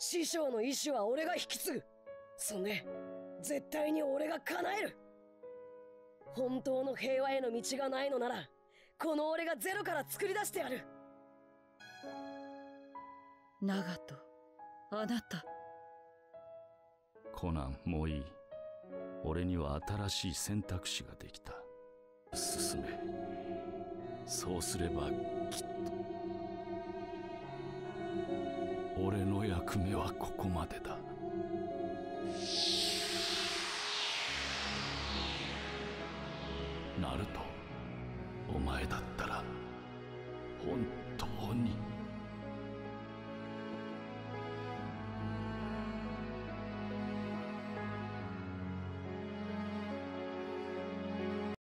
師匠の意志は俺が引き継ぐ。そんで絶対に俺が叶える。本当の平和への道がないのなら、この俺がゼロから作り出してやる。 ナガト、あなた。 コナン、もういい。俺には新しい選択肢ができた。進め。そうすればきっと俺の役目はここまでだ。ナルト、お前だったら本当に